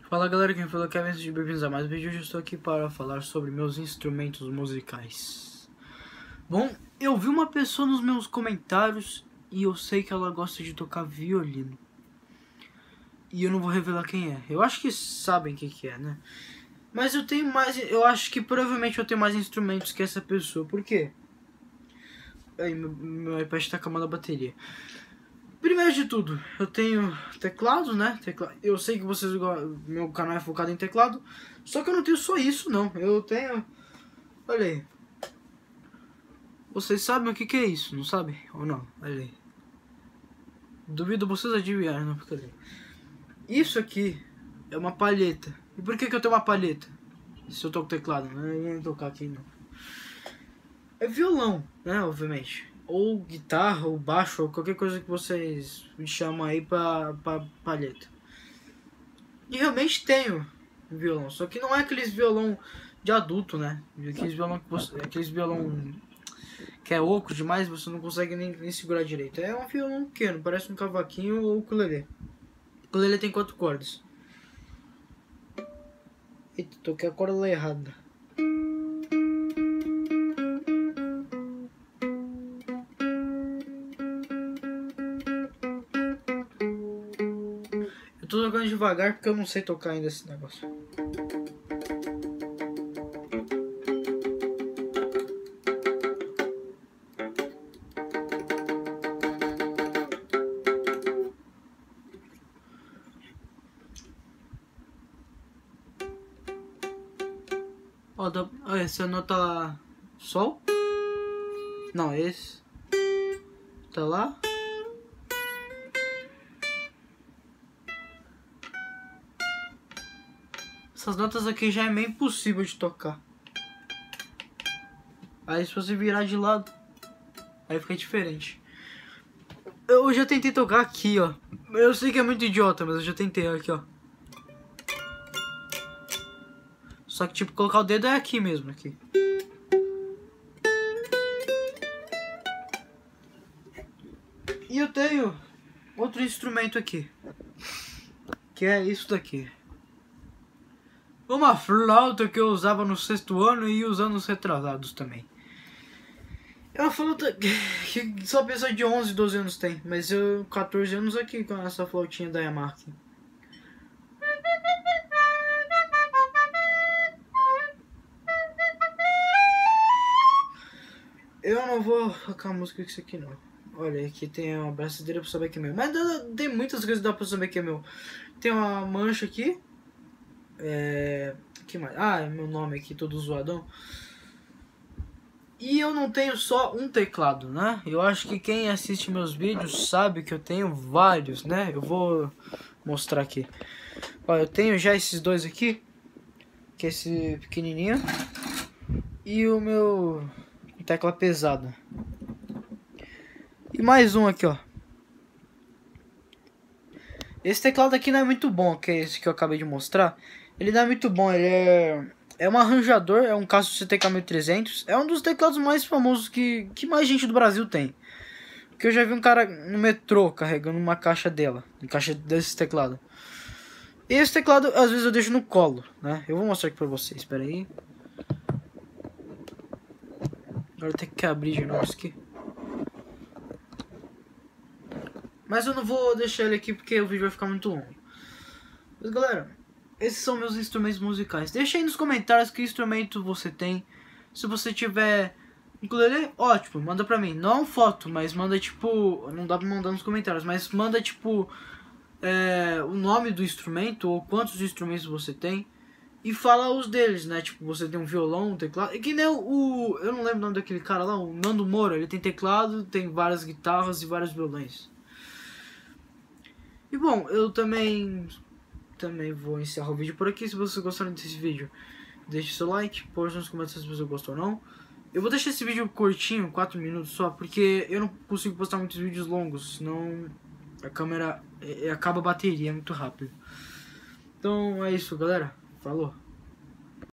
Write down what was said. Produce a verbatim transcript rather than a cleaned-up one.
Fala galera, quem falou que é Kevin, bem-vindos a mais um vídeo. Hoje eu estou aqui para falar sobre meus instrumentos musicais. Bom, eu vi uma pessoa nos meus comentários e eu sei que ela gosta de tocar violino. E eu não vou revelar quem é. Eu acho que sabem quem que é, né? Mas eu tenho mais, eu acho que provavelmente eu tenho mais instrumentos que essa pessoa. Por quê? Aí, meu, meu iPad está acabando a bateria. Primeiro de tudo, eu tenho teclado, né? Teclado. Eu sei que vocês, meu canal é focado em teclado, só que eu não tenho só isso, não. Eu tenho, olha aí. Vocês sabem o que que é isso, não sabem? Ou não? Olha aí. Duvido vocês adivinharem, não, porque isso aqui é uma palheta. E por que que eu tenho uma palheta? Se eu toco teclado, não ia nem tocar aqui, não. É violão, né? Obviamente. Ou guitarra, ou baixo, ou qualquer coisa que vocês me chamam aí pra, pra palheta. E realmente tenho violão, só que não é aqueles violão de adulto, né? Aqueles violão que você, aqueles violão que é oco demais, você não consegue nem, nem segurar direito. É um violão pequeno, parece um cavaquinho ou ukulele. O ukulele tem quatro cordas. Eita, toquei a corda errada. Eu tô tocando devagar porque eu não sei tocar ainda esse negócio. Ó, dá, ó, essa nota lá, sol? Não, esse tá lá. Essas notas aqui já é meio impossível de tocar. Aí se você virar de lado, aí fica diferente. Eu já tentei tocar aqui, ó. Eu sei que é muito idiota, mas eu já tentei aqui, ó. Só que tipo, colocar o dedo é aqui mesmo, aqui. E eu tenho outro instrumento aqui, que é isso daqui. Uma flauta que eu usava no sexto ano e os anos retrasados também. É uma flauta que só pessoa de onze, doze anos tem, mas eu quatorze anos aqui com essa flautinha da Yamaha. Eu não vou tocar música com isso aqui não. Olha, aqui tem uma braçadeira pra saber que é meu. Mas tem muitas coisas que dá pra saber que é meu. Tem uma mancha aqui. É... que mais? Ah, é meu nome aqui, todo zoadão. E eu não tenho só um teclado, né? Eu acho que quem assiste meus vídeos sabe que eu tenho vários, né? Eu vou mostrar aqui. Ó, eu tenho já esses dois aqui. Que é esse pequenininho. E o meu tecla pesada. E mais um aqui, ó. Esse teclado aqui não é muito bom, que é esse que eu acabei de mostrar. Ele não é muito bom, ele é... É um arranjador, é um Casio C T K mil e trezentos. É um dos teclados mais famosos que, que mais gente do Brasil tem. Porque eu já vi um cara no metrô carregando uma caixa dela. Uma caixa desse teclado. E esse teclado, às vezes eu deixo no colo, né? Eu vou mostrar aqui pra vocês, espera aí. Agora tem que abrir de novo isso aqui. Mas eu não vou deixar ele aqui porque o vídeo vai ficar muito longo. Mas galera, esses são meus instrumentos musicais. Deixa aí nos comentários que instrumento você tem. Se você tiver ukulele, ótimo, manda pra mim. Não foto, mas manda tipo... Não dá pra mandar nos comentários, mas manda tipo... É, o nome do instrumento ou quantos instrumentos você tem. E fala os deles, né? Tipo, você tem um violão, um teclado. E que nem o, o... Eu não lembro o nome daquele cara lá, o Nando Moura. Ele tem teclado, tem várias guitarras e vários violões. E bom, eu também também vou encerrar o vídeo por aqui. Se vocês gostaram desse vídeo, deixe seu like, poste nos comentários se você gostou ou não. Eu vou deixar esse vídeo curtinho, quatro minutos só, porque eu não consigo postar muitos vídeos longos, senão a câmera é, acaba a bateria muito rápido. Então é isso, galera. Falou.